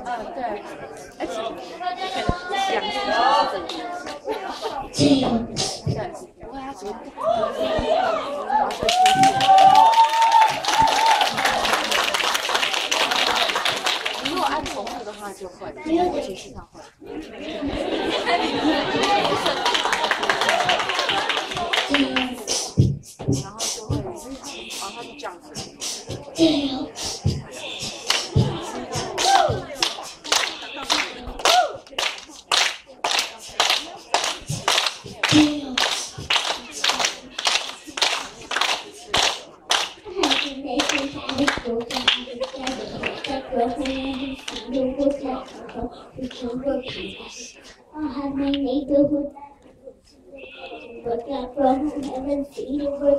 对，而且两个对，不过他只会然后就出现。你如果按重复的话就会，我其实上会。然后就会，然后他就这样子。 My neighborhood. But I'm from heaven, see the word.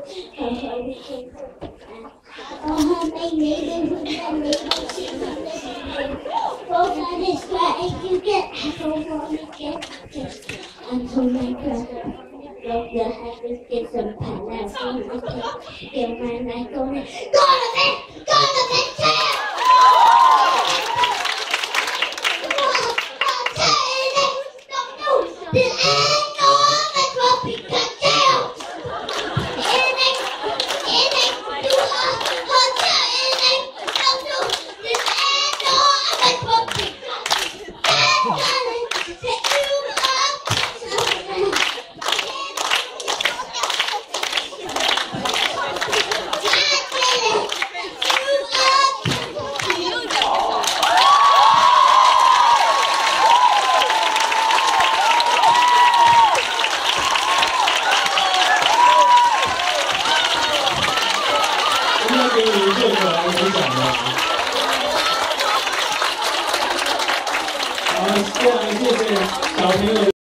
My neighborhood, my neighborhood, see the word. Oh, God is right, you get. I don't want to get. I told my brother, love the heavens, get some pineapple. Get my night on it. Go to bed, jail! 给你们这个来分享的。好，非常谢谢小朋友。